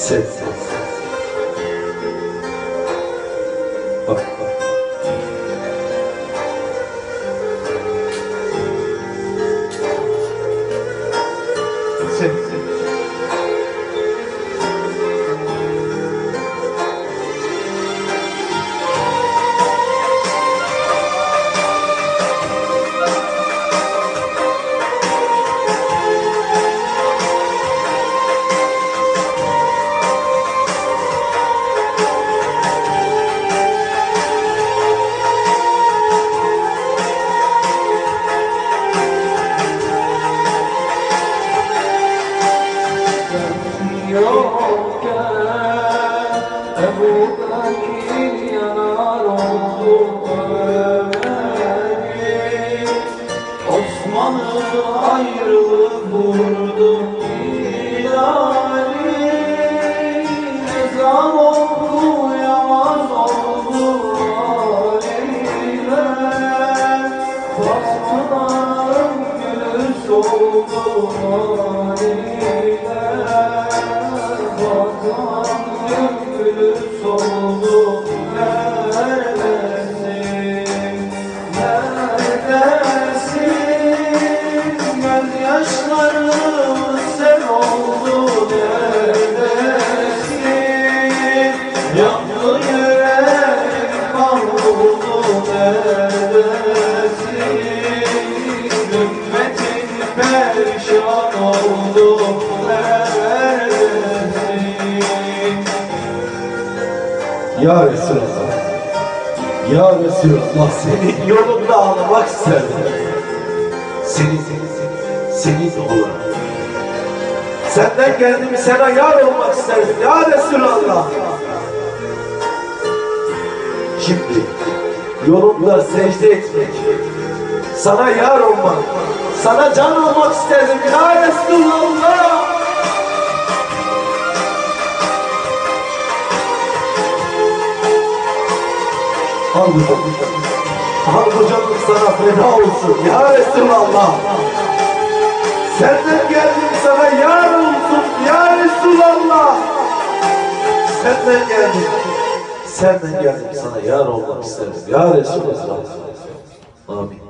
Sen. Bak. Sen. Osmanlı ayrılık vurdu hilali, ezan okuyamaz oldu haliyle. Fatma'nın gülü soldu haliyle, Fatma'nın gülü soldu. Yaşlarımız sen oldu neredesin? Yandı yüreğim kavruldu neredesin? Ümmetin perişan oldu neredesin? Ya Resulallah, Ya Resulallah, senin yolunda ağlamak isterdim. Senin yoluna. Senden geldim, sana yar olmak isterdim ya Resulallah. Şimdi yolunda secde etmek, sana yar olmak, sana can olmak isterdim ya Resulallah. Al bu canım sana feda olsun ya Resulallah. Senden geldim sana yar olsun ya Resulallah. Senden geldim sana yar olmak isterim ya Resulallah. Amin.